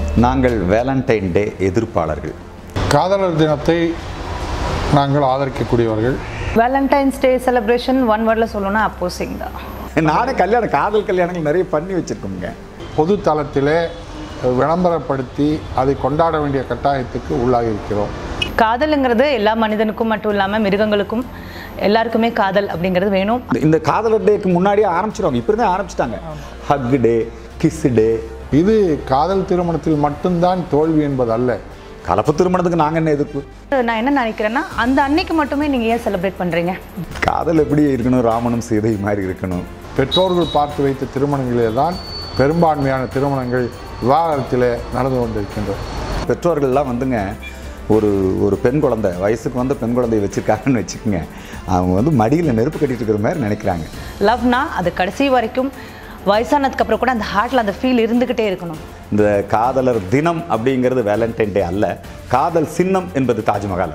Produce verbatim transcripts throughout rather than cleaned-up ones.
நாங்கள் வேலண்டைன் டே எதிர்ப்பாளர்கள். காதலர் தினத்தை நாங்கள் ஆதரிக்கக்கூடியவர்கள். வேலண்டைன்ஸ் டே செலிப்ரேஷன் ஒன் வேர்டில் சொல்லணும்னா அப்போசிங் தான். நானே கல்யாணம் காதல் கல்யாணங்கள் நிறைய பண்ணி வச்சுருக்கோங்க. பொது தளத்திலே விளம்பரப்படுத்தி அதை கொண்டாட வேண்டிய கட்டாயத்துக்கு உள்ளாகி இருக்கிறோம். காதலுங்கிறது எல்லா மனிதனுக்கும் மட்டும் இல்லாமல் மிருகங்களுக்கும் எல்லாருக்குமே காதல் அப்படிங்கிறது வேணும். இந்த காதலர் டேக்கு முன்னாடியே ஆரம்பிச்சிருவாங்க. இப்போ தான் ஆரம்பிச்சிட்டாங்க. Hug day, kiss day. இது காதல் திருமணத்தில் மட்டும்தான் தோல்வி என்பது அல்ல. கலப்பு திருமணத்துக்கு நாங்கள் என்ன எதிர்ப்பு? நான் என்ன நினைக்கிறேன்னா, அந்த அன்னைக்கு மட்டுமே நீங்கள் ஏன் செலிப்ரேட் பண்ணுறீங்க? காதல் எப்படி இருக்கணும்? ராமனும் சீதை மாதிரி இருக்கணும். பெற்றோர்கள் பார்த்து வைத்த திருமணங்களே தான் பெரும்பான்மையான திருமணங்கள் விவாகரத்தில் நடந்து கொண்டிருக்கின்றன. பெற்றோர்கள்லாம் வந்துங்க ஒரு ஒரு பெண் குழந்தை வயசுக்கு வந்து பெண் குழந்தையை வச்சுருக்காங்கன்னு வச்சுக்கோங்க, அவங்க வந்து மடியில் நெருப்பு கட்டிட்டு இருக்கிற மாதிரி நினைக்கிறாங்க. லவ்னா அது கடைசி வரைக்கும் வயசானதுக்கு அப்புறம் கூட அந்த ஹார்ட்டில் அந்த ஃபீல் இருந்துக்கிட்டே இருக்கணும். இந்த காதலர் தினம் அப்படிங்கிறது வேலண்டைன் டே அல்ல, காதல் சின்னம் என்பது தாஜ்மஹால்.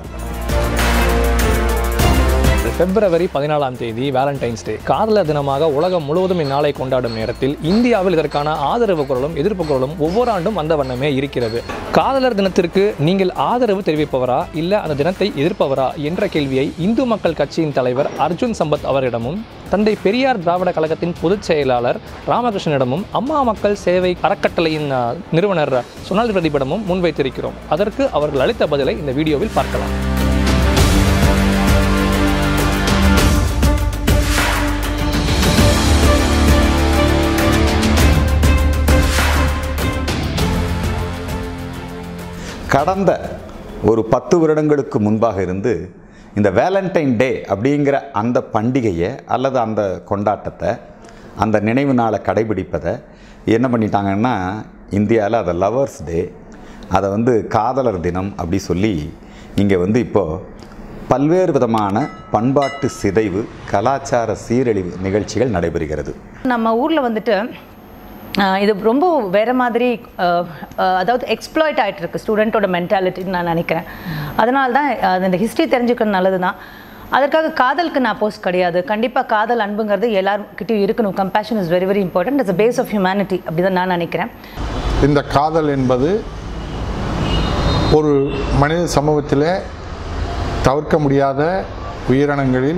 பிப்ரவரி பதினாலாம் தேதி வேலண்டைன்ஸ் டே காதலர் தினமாக உலகம் முழுவதும் இந்நாளை கொண்டாடும் நேரத்தில் இந்தியாவில் இதற்கான ஆதரவு குரலும் எதிர்ப்பு குரலும் ஒவ்வொரு ஆண்டும் வந்த வண்ணமே இருக்கிறது. காதலர் தினத்திற்கு நீங்கள் ஆதரவு தெரிவிப்பவரா இல்லை அந்த தினத்தை எதிர்ப்பவரா என்ற கேள்வியை இந்து மக்கள் கட்சியின் தலைவர் அர்ஜுன் சம்பத் அவரிடமும் தந்தை பெரியார் திராவிட கழகத்தின் பொதுச் செயலாளர் ராமகிருஷ்ணனிடமும் அம்மா மக்கள் சேவை அறக்கட்டளையின் நிறுவனர் சொனால் பிரதீபிடமும் முன்வைத்திருக்கிறோம். அதற்கு அவர்கள் அளித்த பதிலை இந்த வீடியோவில் பார்க்கலாம். கடந்த ஒரு பத்து வருடங்களுக்கு முன்பாக இருந்து இந்த வேலண்டைன் டே அப்படிங்கிற அந்த பண்டிகையை அல்லது அந்த கொண்டாட்டத்தை அந்த நினைவு நாளை கடைபிடிப்பதை என்ன பண்ணிட்டாங்கன்னா, இந்தியாவில் அதை லவர்ஸ் டே, அதை வந்து காதலர் தினம் அப்படி சொல்லி இங்கே வந்து இப்போது பல்வேறு விதமான பண்பாட்டு சிதைவு கலாச்சார சீரழிவு நிகழ்ச்சிகள் நடைபெறுகிறது. நம்ம ஊரில் வந்துட்டு இது ரொம்ப வேறு மாதிரி, அதாவது எக்ஸ்ப்ளாய்ட் ஆகிட்டு இருக்கு ஸ்டூடெண்ட்டோட மென்டாலிட்டின்னு நான் நினைக்கிறேன். அதனால தான் அந்த ஹிஸ்ட்ரி தெரிஞ்சுக்கிறது நல்லது தான். அதற்காக காதலுக்கு நான் அப்போஸ் கிடையாது. கண்டிப்பாக காதல் அன்புங்கிறது எல்லாருக்கிட்டையும் இருக்கணும். Compassion is very very important. It's a base of humanity அப்படி தான் நான் நினைக்கிறேன். இந்த காதல் என்பது ஒரு மனித சமூகத்தில் தவிர்க்க முடியாத உயிரினங்களில்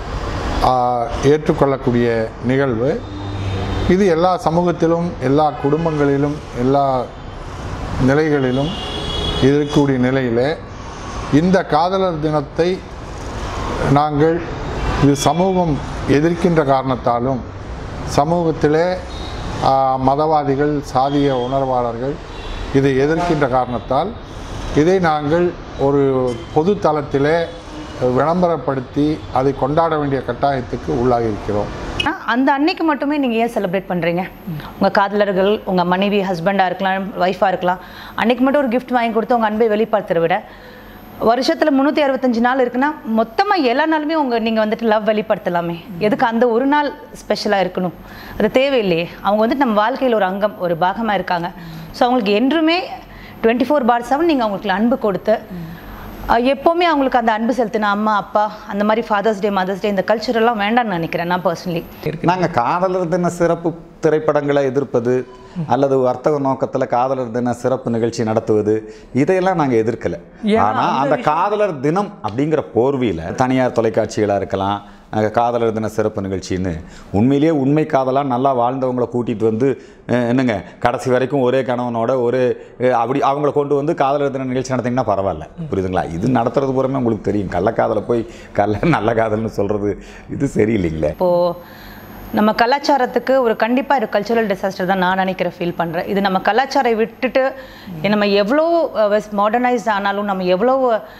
ஏற்றுக்கொள்ளக்கூடிய நிகழ்வு. இது எல்லா சமூகத்திலும் எல்லா குடும்பங்களிலும் எல்லா நிலைகளிலும் இருக்கக்கூடிய நிலையில் இந்த காதலர் தினத்தை நாங்கள் இது சமூகம் எதிர்க்கின்ற காரணத்தாலும் சமூகத்திலே மதவாதிகள் சாதிய உணர்வாளர்கள் இதை எதிர்க்கின்ற காரணத்தால் இதை நாங்கள் ஒரு பொது தளத்திலே விளம்பரப்படுத்தி அதை கொண்டாட வேண்டிய கட்டாயத்துக்கு உள்ளாகி இருக்கிறோம். அந்த அன்னைக்கு மட்டுமே நீங்கள் ஏன் செலிப்ரேட் பண்ணுறீங்க? உங்கள் காதலர்கள், உங்கள் மனைவி, ஹஸ்பண்டாக இருக்கலாம், ஒய்ஃபாக இருக்கலாம், அன்றைக்கி மட்டும் ஒரு கிஃப்ட் வாங்கி கொடுத்து உங்கள் அன்பை வெளிப்படுத்துறத விட வருஷத்தில் முந்நூற்றி அறுபத்தஞ்சு நாள் இருக்குன்னா மொத்தமாக எல்லா நாளுமே உங்கள் நீங்கள் வந்துட்டு லவ் வெளிப்படுத்தலாமே. எதுக்கு அந்த ஒரு நாள் ஸ்பெஷலாக இருக்கணும்? அது தேவையில்லையே. அவங்க வந்துட்டு நம்ம வாழ்க்கையில் ஒரு அங்கம், ஒரு பாகமாக இருக்காங்க. ஸோ அவங்களுக்கு என்றுமே டுவெண்ட்டி ஃபோர் பார் செவன் நீங்கள் அவங்களுக்கு அன்பு கொடுத்து எப்போவுமே அவங்களுக்கு அந்த அன்பு செலுத்தின அம்மா அப்பா அந்த மாதிரி ஃபாதர்ஸ் டே, மதர்ஸ் டே, இந்த கல்ச்சரெல்லாம் வேண்டாம்னு நினைக்கிறேன் நான் பர்சனலி. நாங்கள் காதலர் தின சிறப்பு திரைப்படங்களை எதிர்ப்பது அல்லது வர்த்தக நோக்கத்தில் காதலர் தின சிறப்பு நிகழ்ச்சி நடத்துவது இதையெல்லாம் நாங்கள் எதிர்க்கலை. ஆனால் அந்த காதலர் தினம் அப்படிங்கிற போர்வையில் தனியார் தொலைக்காட்சிகளாக இருக்கலாம், காதலர் தின சிறப்பு நிகழ்ச்சின்னு உண்மையிலேயே உண்மை காதலாக நல்லா வாழ்ந்தவங்களை கூட்டிகிட்டு வந்து என்னங்க கடைசி வரைக்கும் ஒரே கணவனோட ஒரு அப்படி அவங்கள கொண்டு வந்து காதலர் தின நிகழ்ச்சி நடத்திங்கன்னா பரவாயில்ல, புரியுதுங்களா? இது நடத்துறது பூரமே உங்களுக்கு தெரியும். கள்ளக்காதலை போய் கள்ள நல்ல காதல்னு சொல்கிறது இது சரியில்லைங்களே. இப்போது நம்ம கலாச்சாரத்துக்கு ஒரு கண்டிப்பாக ஒரு கல்ச்சுரல் டிசாஸ்டர் தான் நான் நினைக்கிற ஃபீல் பண்ணுறேன். இது நம்ம கலாச்சாரம் விட்டுட்டு நம்ம எவ்வளோ மாடர்னைஸ் ஆனாலும், நம்ம எவ்வளோ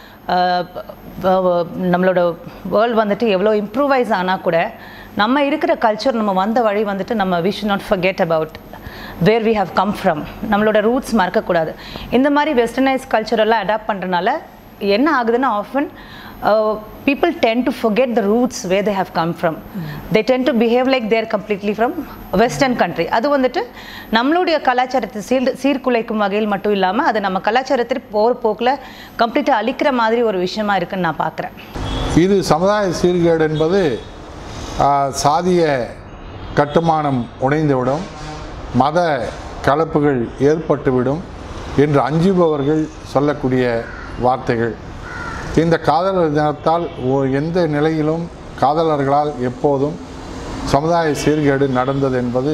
நம்மளோட வேர்ல்டு வந்துட்டு எவ்வளோ இம்ப்ரூவைஸ் ஆனால் கூட நம்ம இருக்கிற கல்ச்சர், நம்ம வந்த வழி வந்துட்டு நம்ம we should not forget about where we have come from. நம்மளோட ரூட்ஸ் மறக்கக்கூடாது. இந்த மாதிரி வெஸ்டர்னைஸ் கல்ச்சரெல்லாம் அடாப்ட் பண்ணுறதுனால என்ன ஆகுதுன்னா, often Uh, people tend to forget the roots where they have come from. Mm. They tend to behave like they are completely from Western country. அது வந்துட்டு நம்மளுடைய கலாச்சாரத்தை சீர் சீர்குலைக்கும் வகையில் மட்டும் இல்லாமல் அது நம்ம கலாச்சாரத்தை போகிற போக்கில் கம்ப்ளீட்டாக அழிக்கிற மாதிரி ஒரு விஷயமா இருக்குன்னு நான் பார்க்குறேன். இது சமுதாய சீர்கேடு என்பது சாதிய கட்டுமானம் உடைந்துவிடும், மத கலப்புகள் ஏற்பட்டுவிடும். என்று அஞ்சுபவர்கள் சொல்லக்கூடிய வார்த்தைகள். இந்த காதலர் தினத்தால் எந்த நிலையிலும் காதலர்களால் எப்போதும் சமுதாய சீர்கேடு நடந்தது என்பது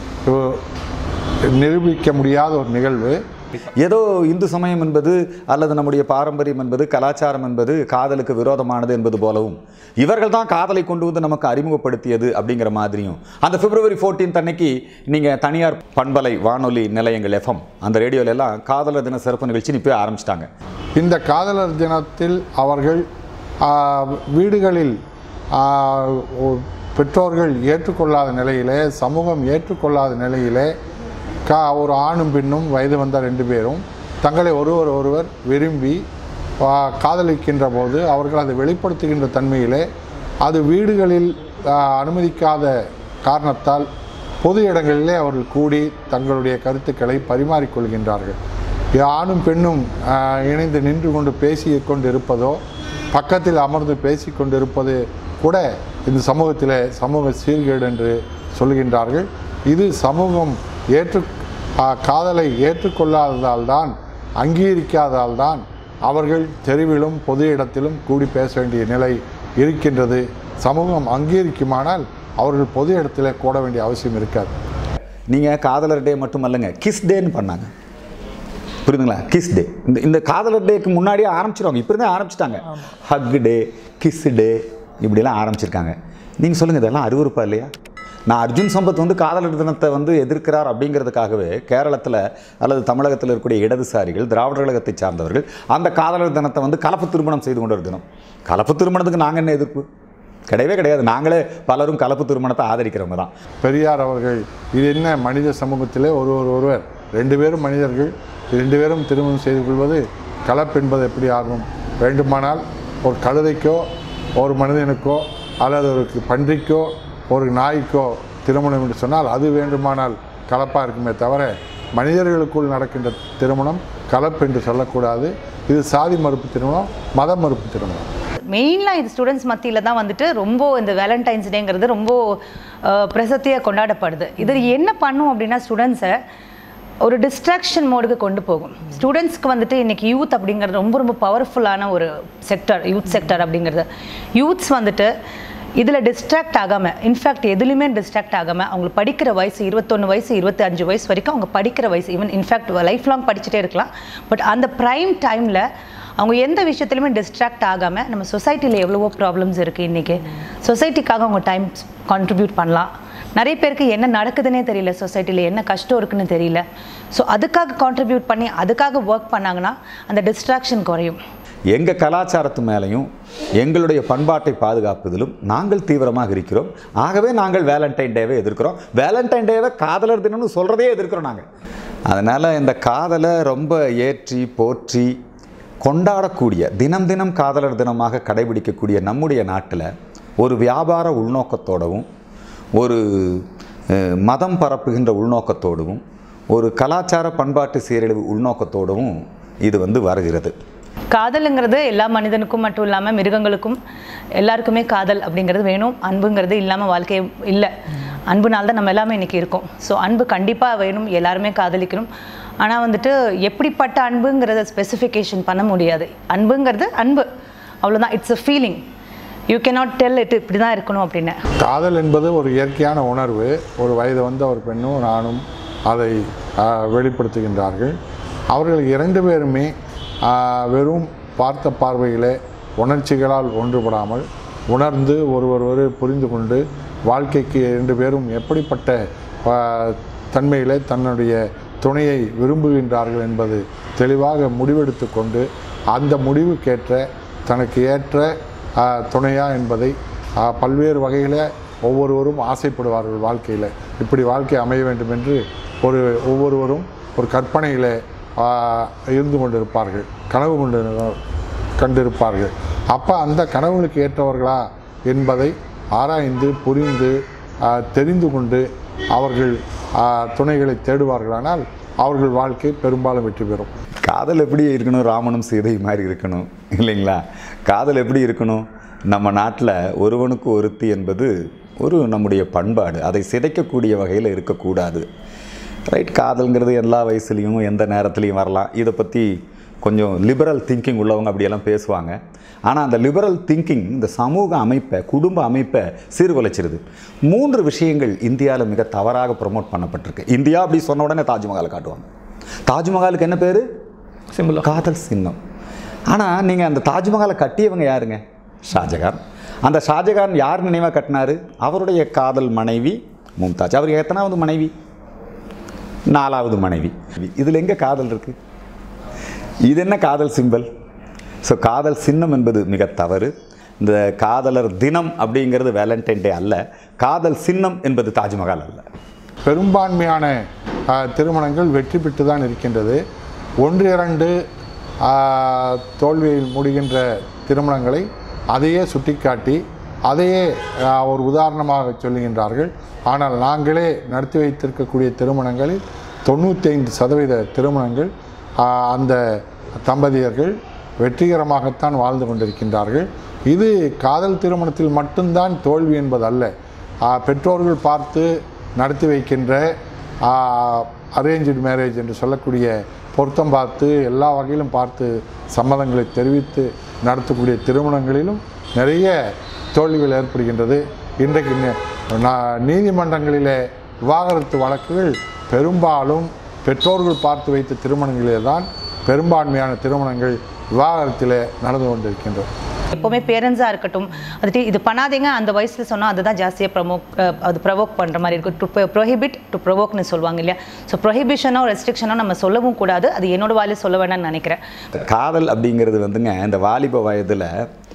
நிரூபிக்க முடியாத ஒரு நிகழ்வு. ஏதோ இந்து சமயம் என்பது அல்லது நம்முடைய பாரம்பரியம் என்பது கலாச்சாரம் என்பது காதலுக்கு விரோதமானது என்பது போலவும் இவர்கள் தான் காதலை கொண்டு வந்து நமக்கு அறிமுகப்படுத்தியது அப்படிங்கிற மாதிரியும் அந்த பிப்ரவரி பதினான்காம் அன்னைக்கு நீங்கள் தனியார் பண்பலை வானொலி நிலையங்கள் எஃப்எம் அந்த ரேடியோல எல்லாம் காதலர் தின சிறப்பு நிகழ்ச்சி இப்போ ஆரம்பிச்சிட்டாங்க. இந்த காதலர் தினத்தில் அவர்கள் வீடுகளில் பெற்றோர்கள் ஏற்றுக்கொள்ளாத நிலையிலே, சமூகம் ஏற்றுக்கொள்ளாத நிலையிலே கா ஒரு ஆணும் பெண்ணும் வயது வந்த ரெண்டு பேரும் தங்களை ஒருவர் ஒருவர் விரும்பி காதலிக்கின்ற போது அவர்கள் அதை வெளிப்படுத்துகின்ற தன்மையிலே அது வீடுகளில் அனுமதிக்காத காரணத்தால் பொது இடங்களிலே அவர்கள் கூடி தங்களுடைய கருத்துக்களை பரிமாறிக்கொள்கின்றார்கள். ஆணும் பெண்ணும் இணைந்து நின்று கொண்டு பேசி கொண்டு இருப்பதோ பக்கத்தில் அமர்ந்து பேசி கொண்டு இருப்பது கூட இந்த சமூகத்தில் சமூக சீர்கேடு என்று சொல்கின்றார்கள். இது சமூகம் ஏற்று காதலை ஏற்றுக்கொள்ளாததால் தான், அங்கீகரிக்காததால் தான் அவர்கள் தெருவிலும் பொது இடத்திலும் கூடி பேச வேண்டிய நிலை இருக்கின்றது. சமூகம் அங்கீகரிக்குமானால் அவர்கள் பொது இடத்துல கூட வேண்டிய அவசியம் இருக்காது. நீங்கள் காதலர் டே மட்டும் அல்லங்க, கிஸ் டேன்னு பண்ணாங்க, புரியுதுங்களா? கிஸ் டே இந்த இந்த காதலர் டேக்கு முன்னாடியே ஆரம்பிச்சிருவாங்க. இப்போ இருந்தே ஆரம்பிச்சிட்டாங்க. ஹக் டே, கிஸ் டே இப்படிலாம் ஆரம்பிச்சிருக்காங்க. நீங்கள் சொல்லுங்கள், இதெல்லாம் அறிவுறுப்பா இல்லையா? நான் அர்ஜுன் சம்பத் வந்து காதலர் தினத்தை வந்து எதிர்க்கிறார் அப்படிங்கிறதுக்காகவே கேரளத்தில் அல்லது தமிழகத்தில் இருக்கக்கூடிய இடதுசாரிகள் திராவிட கழகத்தை சார்ந்தவர்கள் அந்த காதலர் தினத்தை வந்து கலப்பு திருமணம் செய்து கொண்டு தினம். கலப்பு திருமணத்துக்கு நாங்கள் என்ன எதிர்ப்பு? கிடையவே கிடையாது. நாங்களே பலரும் கலப்பு திருமணத்தை ஆதரிக்கிறவங்க தான். பெரியார் அவர்கள் இது என்ன மனித சமூகத்திலே ஒரு ஒரு ஒருவர் ரெண்டு பேரும் மனிதர்கள், ரெண்டு பேரும் திருமணம் செய்து கொள்வது கலப்பு என்பது எப்படி ஆகும்? வேண்டுமானால் ஒரு கழுதைக்கோ ஒரு மனிதனுக்கோ அல்லது ஒரு பன்றிக்கோ ஒரு நாய்க்கோ திருமணம் என்று சொன்னால் அது வேண்டுமானால் கலப்பாக இருக்குமே தவிர மனிதர்களுக்குள் நடக்கின்ற திருமணம் கலப்பு என்று சொல்லக்கூடாது. இது சாதி மறுப்பு திருமணம், மத மறுப்பு திருமணம். மெயினாக இது ஸ்டூடெண்ட்ஸ் மத்தியில் தான் வந்துட்டு ரொம்ப இந்த வேலண்டைன்ஸ் டேங்கிறது ரொம்ப பிரசத்தியாக கொண்டாடப்படுது. இது என்ன பண்ணும் அப்படின்னா ஸ்டூடெண்ட்ஸை ஒரு டிஸ்ட்ராக்ஷன் மோடுக்கு கொண்டு போகும். ஸ்டூடெண்ட்ஸ்க்கு வந்துட்டு இன்றைக்கி யூத் அப்படிங்கிறது ரொம்ப ரொம்ப பவர்ஃபுல்லான ஒரு செக்டர், யூத் செக்டர் அப்படிங்கிறது. யூத்ஸ் வந்துட்டு இதில் டிஸ்ட்ராக்ட் ஆகாமல், இன்ஃபேக்ட் எதுலையுமே டிஸ்ட்ராக்ட் ஆகாமல் அவங்களுக்கு படிக்கிற வயசு இருபத்தொன்று வயசு இருபத்தி அஞ்சு வயசு வரைக்கும் அவங்க படிக்கிற வயசு, ஈவன் இன்ஃபேக்ட் லைஃப் லாங் படிச்சுட்டே இருக்கலாம். பட் அந்த ப்ரைம் டைமில் அவங்க எந்த விஷயத்துலையுமே டிஸ்ட்ராக்ட் ஆகாமல், நம்ம சொசைட்டியில் எவ்வளவோ ப்ராப்ளம்ஸ் இருக்குது இன்றைக்கி, சொசைட்டிக்காக அவங்க டைம் கான்ட்ரிபியூட் பண்ணலாம். நிறைய பேருக்கு என்ன நடக்குதுன்னே தெரியல, சொசைட்டியில் என்ன கஷ்டம் இருக்குன்னு தெரியல. ஸோ அதுக்காக கான்ட்ரிபியூட் பண்ணி அதுக்காக ஒர்க் பண்ணாங்கன்னா அந்த டிஸ்ட்ராக்ஷன் குறையும். எங்கள் கலாச்சாரத்து மேலேயும் எங்களுடைய பண்பாட்டை பாதுகாப்பதிலும் நாங்கள் தீவிரமாக இருக்கிறோம். ஆகவே நாங்கள் வேலண்டைன் டேவை எதிர்க்கிறோம். வேலண்டைன் டேவை காதலர் தினம்னு சொல்கிறதே எதிர்க்கிறோம் நாங்கள். அதனால் இந்த காதலை ரொம்ப ஏற்றி போற்றி கொண்டாடக்கூடிய, தினம் தினம் காதலர் தினமாக கடைபிடிக்கக்கூடிய நம்முடைய நாட்டில் ஒரு வியாபார உள்நோக்கத்தோடவும் ஒரு மதம் பரப்புகின்ற உள்நோக்கத்தோடவும் ஒரு கலாச்சார பண்பாட்டு சீரழிவு உள்நோக்கத்தோடவும் இது வந்து வருகிறது. காதலுங்கிறது எல்லா மனிதனுக்கும் மட்டும் இல்லாமல் மிருகங்களுக்கும் எல்லாருக்குமே காதல் அப்படிங்கிறது வேணும். அன்புங்கிறது இல்லாமல் வாழ்க்கையே இல்லை. அன்புனால தான் நம்ம எல்லாமே இன்றைக்கி இருக்கோம். ஸோ அன்பு கண்டிப்பாக வேணும், எல்லாருமே காதலிக்கணும். ஆனால் வந்துட்டு எப்படிப்பட்ட அன்புங்கிறத ஸ்பெசிஃபிகேஷன் பண்ண முடியாது. அன்புங்கிறது அன்பு, அவ்வளோதான். It's a feeling. You cannot tell it இப்படி தான் இருக்கணும் அப்படின்னு. காதல் என்பது ஒரு இயற்கையான உணர்வு. ஒரு வயது வந்த ஒரு பெண்ணும் நானும் அதை வெளிப்படுத்துகின்றார்கள். அவர்கள் இரண்டு பேருமே வெறும் பார்த்த பார்வையிலே உணர்ச்சிகளால் ஒன்றுபடாமல் உணர்ந்து ஒருவர் ஒரு புரிந்து கொண்டு வாழ்க்கைக்கு இரண்டு பேரும் எப்படிப்பட்ட தன்மையிலே தன்னுடைய துணையை விரும்புகின்றார்கள் என்பது தெளிவாக முடிவெடுத்து கொண்டு அந்த முடிவுக்கேற்ற தனக்கு ஏற்ற துணையா என்பதை பல்வேறு வகையில் ஒவ்வொருவரும் ஆசைப்படுவார்கள். வாழ்க்கையில் இப்படி வாழ்க்கை அமைய வேண்டும் என்று ஒரு ஒவ்வொருவரும் ஒரு கற்பனையில் இருந்து கொண்டிருப்பார்கள், கனவு கொண்டு கண்டிருப்பார்கள். அப்போ அந்த கனவுகளுக்கு ஏற்றவர்களா என்பதை ஆராய்ந்து புரிந்து தெரிந்து கொண்டு அவர்கள் துணைகளை தேடுவார்களானால் அவர்கள் வாழ்க்கை பெரும்பாலும் வெற்றி பெறும். காதல் எப்படி இருக்கணும்? ராமனும் சீதை மாதிரி இருக்கணும் இல்லைங்களா? காதல் எப்படி இருக்கணும்? நம்ம நாட்டில் ஒருவனுக்கு ஒருத்தி என்பது ஒரு நம்முடைய பண்பாடு. அதை சிதைக்கக்கூடிய வகையில் இருக்கக்கூடாது. ரைட், காதல்ங்கிறது எல்லா வயசுலேயும் எந்த நேரத்துலையும் வரலாம். இதை பற்றி கொஞ்சம் லிபரல் திங்கிங் உள்ளவங்க அப்படியெல்லாம் பேசுவாங்க. ஆனால் அந்த லிபரல் திங்கிங் இந்த சமூக அமைப்பை, குடும்ப அமைப்பை சீர்குலைச்சிருது. மூன்று விஷயங்கள் இந்தியாவில் மிக தவறாக ப்ரொமோட் பண்ணப்பட்டிருக்கு. இந்தியா அப்படி சொன்ன உடனே தாஜ்மஹாலை காட்டுவாங்க. தாஜ்மஹாலுக்கு என்ன பேர்? சிம்பிள், காதல் சின்னம். ஆனால் நீங்கள் அந்த தாஜ்மஹாலை கட்டியவங்க யாருங்க? ஷாஜகான். அந்த ஷாஜகான் யார் நினைவாக கட்டினார்? அவருடைய காதல் மனைவி மும்தாஜ். அவருக்கு எத்தனாவது மனைவி? நாலாவது மனைவி. இதில் எங்கே காதல் இருக்குது? இது என்ன காதல் சிம்பல்? ஸோ காதல் சின்னம் என்பது மிக தவறு. இந்த காதலர் தினம் அப்படிங்கிறது வேலண்டைன் டே அல்ல. காதல் சின்னம் என்பது தாஜ்மஹால் அல்ல. பெரும்பான்மையான திருமணங்கள் வெற்றி பெற்று தான் இருக்கின்றது. ஒன்று இரண்டு தோல்வியில் முடிகின்ற திருமணங்களை அதையே சுட்டிக்காட்டி அதையே ஒரு உதாரணமாக சொல்லுகின்றார்கள். ஆனால் நாங்களே நடத்தி வைத்திருக்கக்கூடிய திருமணங்களில் தொண்ணூற்றி ஐந்து சதவீத திருமணங்கள் அந்த தம்பதியர்கள் வெற்றிகரமாகத்தான் வாழ்ந்து கொண்டிருக்கின்றார்கள். இது காதல் திருமணத்தில் மட்டும்தான் தோல்வி என்பதல்ல. பெற்றோர்கள் பார்த்து நடத்தி வைக்கின்ற அரேஞ்சு மேரேஜ் என்று சொல்லக்கூடிய பொருத்தம் பார்த்து எல்லா வகையிலும் பார்த்து சம்மதங்களை தெரிவித்து நடத்தக்கூடிய திருமணங்களிலும் நிறைய தோல்விகள் ஏற்படுகின்றது. இன்றைக்கு நீதிமன்றங்களிலே விவாகரத்து வழக்குகள் பெரும்பாலும் பெற்றோர்கள் பார்த்து வைத்த திருமணங்களிலே தான் பெரும்பான்மையான திருமணங்கள் விவாகரத்தில் நடந்து கொண்டிருக்கின்றன. எப்போவுமே பேரண்ட்ஸாக இருக்கட்டும், அது இது பண்ணாதீங்க அந்த வயசில் சொன்னால் அதுதான் ஜாஸ்தியாக ப்ரமோக் அது ப்ரொவோக் பண்ணுற மாதிரி இருக்கும். டு ப்ரொஹிபிட் டு ப்ரொவோக்னு சொல்லுவாங்க இல்லையா? ஸோ ப்ரொஹிபிஷனோ ரெஸ்ட்ரிக்ஷனோ நம்ம சொல்லவும் கூடாது. அது என்னோட வாயில சொல்ல வேணாம்னு நினைக்கிறேன். காதல் அப்படிங்கிறது வந்துங்க இந்த வாலிப வயதில்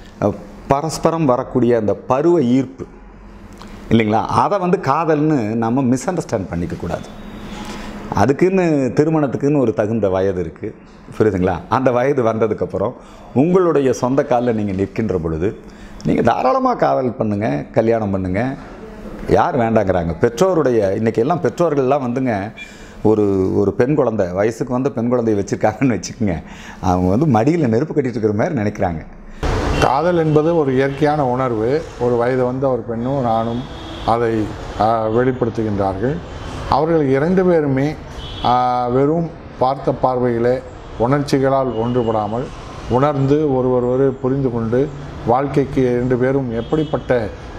பரஸ்பரம் வரக்கூடிய அந்த பருவ ஈர்ப்பு இல்லைங்களா? அதை வந்து காதல்னு நம்ம மிஸ் அண்டர்ஸ்டாண்ட் பண்ணிக்கக்கூடாது. அதுக்குன்னு திருமணத்துக்குன்னு ஒரு தகுந்த வயது இருக்குது, புரியுதுங்களா? அந்த வயது வந்ததுக்கப்புறம் உங்களுடைய சொந்த காலில் நீங்கள் நிற்கின்ற பொழுது நீங்கள் தாராளமாக காதல் பண்ணுங்கள், கல்யாணம் பண்ணுங்கள். யார் வேண்டாங்கிறாங்க? பெற்றோருடைய இன்றைக்கி எல்லாம் பெற்றோர்கள்லாம் வந்துங்க ஒரு ஒரு பெண் குழந்தை வயசுக்கு வந்து பெண் குழந்தையை வச்சுருக்காங்கன்னு வச்சுக்கோங்க, அவங்க வந்து மடியில் நெருப்பு கட்டிகிட்டு இருக்கிற மாதிரி நினைக்கிறாங்க. காதல் என்பது ஒரு இயற்கையான உணர்வு. ஒரு வயது வந்த ஒரு பெண்ணும் நானும் அதை வெளிப்படுத்துகின்றார்கள். அவர்கள் இரண்டு பேருமே வெறும் பார்த்த பார்வையிலே உணர்ச்சிகளால் ஒன்றுபடாமல் உணர்ந்து ஒருவர் ஒரு புரிந்து கொண்டு வாழ்க்கைக்கு இரண்டு பேரும் எப்படிப்பட்ட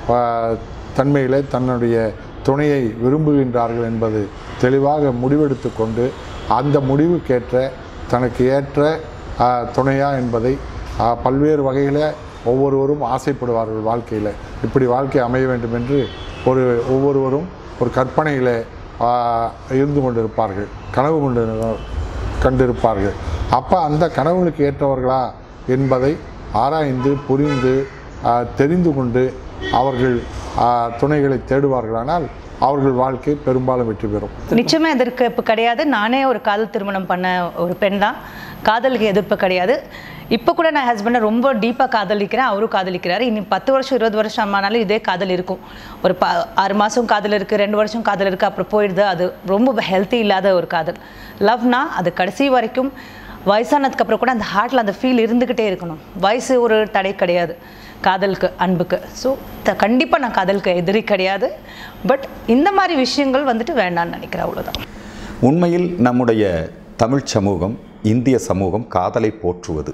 தன்மையிலே தன்னுடைய துணையை விரும்புகின்றார்கள் என்பது தெளிவாக முடிவெடுத்து கொண்டு அந்த முடிவுக்கேற்ற தனக்கு ஏற்ற துணையா என்பதை பல்வேறு வகையில் ஒவ்வொருவரும் ஆசைப்படுவார்கள். வாழ்க்கையில் இப்படி வாழ்க்கை அமைய வேண்டும் என்று ஒரு ஒவ்வொருவரும் ஒரு கற்பனையில் இருந்து கொண்டிருப்பார்கள், கனவு கொண்டு கண்டிருப்பார்கள். அப்போ அந்த கனவுகளுக்கு ஏற்றவர்களா என்பதை ஆராய்ந்து புரிந்து தெரிந்து கொண்டு அவர்கள் துணைகளை தேடுவார்களானால் அவர்கள் வாழ்க்கை பெரும்பாலும் வெற்றி பெறும். நிச்சயமாக எதிர்ப்பு இப்போ கிடையாது. நானே ஒரு காதல் திருமணம் பண்ண ஒரு பெண் தான். காதலுக்கு எதிர்ப்பு கிடையாது. இப்போ கூட நான் ஹஸ்பண்டை ரொம்ப டீப்பாக காதலிக்கிறேன், அவரும் காதலிக்கிறாரு. இனி பத்து வருஷம் இருபது வருஷம் ஆனாலும் இதே காதல் இருக்கும். ஒரு ப ஆறு மாதம் காதல் இருக்குது, ரெண்டு வருஷம் காதல் இருக்குது, அப்புறம் போயிடுது. அது ரொம்ப ஹெல்த்தி இல்லாத ஒரு காதல். லவ்னா அது கடைசி வரைக்கும் வயசானதுக்கு அப்புறம் கூட அந்த ஹார்ட்டில் அந்த ஃபீல் இருந்துக்கிட்டே இருக்கணும். வயசு ஒரு தடை கிடையாது காதலுக்கு, அன்புக்கு. ஸோ த கண்டிப்பாக நான் காதலுக்கு எதிரி கிடையாது. பட் இந்த மாதிரி விஷயங்கள் வந்துட்டு வேண்டான்னு நினைக்கிறேன், அவ்வளோதான். உண்மையில் நம்முடைய தமிழ் சமூகம், இந்திய சமூகம் காதலை போற்றுவது.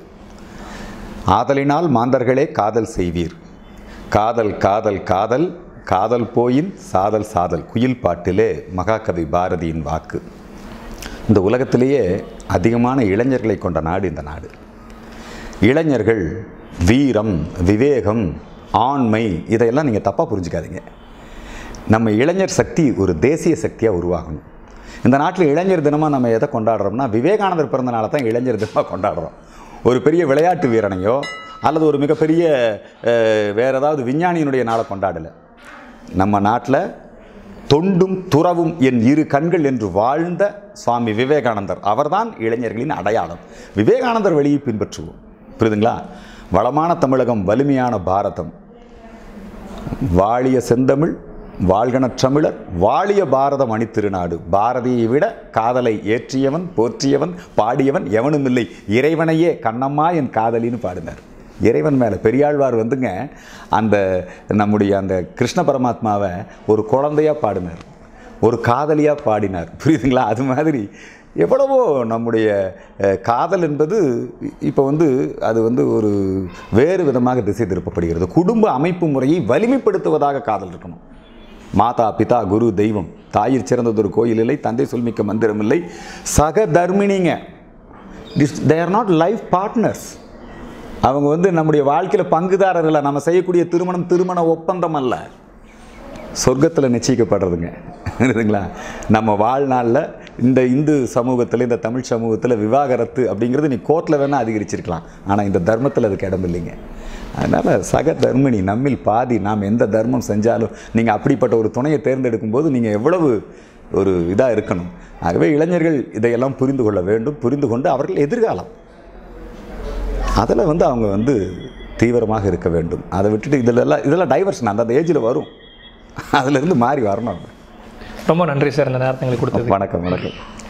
ஆதலினால் மாந்தர்களே காதல் செய்வீர், காதல் காதல் காதல் காதல் போயின் சாதல் சாதல், குயில் பாட்டிலே மகாகவி பாரதியின் வாக்கு. இந்த உலகத்திலேயே அதிகமான இளைஞர்களை கொண்ட நாடு இந்த நாடு. இளைஞர்கள் வீரம், விவேகம், ஆண்மை இதையெல்லாம் நீங்கள் தப்பாக புரிஞ்சுக்காதீங்க. நம்ம இளைஞர் சக்தி ஒரு தேசிய சக்தியாக உருவாகணும். இந்த நாட்டில் இளைஞர் தினமாக நம்ம எதை கொண்டாடுறோம்னா விவேகானந்தர் பிறந்த நாளை தான் இளைஞர் தினமாக கொண்டாடுறோம். ஒரு பெரிய விளையாட்டு வீரனையோ அல்லது ஒரு மிகப்பெரிய வேறு ஏதாவது விஞ்ஞானியினுடைய நாளை கொண்டாடலை. நம்ம நாட்டில் தொண்டும் துறவும் என் இரு கண்கள் என்று வாழ்ந்த சுவாமி விவேகானந்தர் அவர்தான் இளைஞர்களின் அடையாளம். விவேகானந்தர் வழியை பின்பற்றுவோம், புரியுதுங்களா? வளமான தமிழகம், வலிமையான பாரதம், வாழிய செந்தமிழ், வாழ்கன தமிழர், வாழிய பாரதம் அணித்திருநாடு. பாரதியை விட காதலை ஏற்றியவன், போற்றியவன், பாடியவன் எவனுமில்லை, இறைவனையே கண்ணம்மா என் காதலின்னு பாடினார். இறைவன் மேலே பெரியாழ்வார் வந்துங்க அந்த நம்முடைய அந்த கிருஷ்ண பரமாத்மாவை ஒரு குழந்தையாக பாடினார். ஒரு காதலியாக பாடினார். புரியுதுங்களா? அது மாதிரி எவ்வளவோ நம்முடைய காதல் என்பது இப்போ வந்து அது வந்து ஒரு வேறு விதமாக திசை திருப்பப்படுகிறது. குடும்ப அமைப்பு முறையை வலிமைப்படுத்துவதாக காதல் இருக்கணும். மாதா பிதா குரு தெய்வம், தாயிற் சிறந்ததொரு கோயில் இல்லை, தந்தை சொல்மிக்க மந்திரம் இல்லை, சக தர்மினிங்க. This they are not life partners. அவங்க வந்து நம்முடைய வாழ்க்கையில் பங்குதாரர்கள். நம்ம செய்யக்கூடிய திருமணம் திருமண ஒப்பந்தம் அல்ல, சொர்க்கத்தில் நிச்சயிக்கப்படுறதுங்க. இருக்குதுங்களா? நம்ம வாழ்நாளில் இந்த இந்து சமூகத்தில், இந்த தமிழ் சமூகத்தில் விவாகரத்து அப்படிங்கிறது நீ கோர்ட்டில் வேணால் அதிகரிச்சிருக்கலாம், ஆனால் இந்த தர்மத்தில் அதுக்கு இடம் இல்லைங்க. அதனால் சக தர்மினி, நம்மில் பாதி. நாம் எந்த தர்மம் செஞ்சாலும் நீங்கள் அப்படிப்பட்ட ஒரு துணையை தேர்ந்தெடுக்கும் போது நீங்கள் எவ்வளவு ஒரு இதாக இருக்கணும். ஆகவே இளைஞர்கள் இதையெல்லாம் புரிந்து கொள்ள வேண்டும். புரிந்து கொண்டு அவர்கள் எதிர்காலம் அதில் வந்து அவங்க வந்து தீவிரமாக இருக்க வேண்டும். அதை விட்டுட்டு இதிலெல்லாம் இதெல்லாம் டைவர்ஷன் அந்த ஏஜில் வரும், அதிலிருந்து மாறி வரணும். ரொம்ப நன்றி சார் இந்த நேரத்தை எங்களுக்கு கொடுத்தது. வணக்கம் வணக்கம்.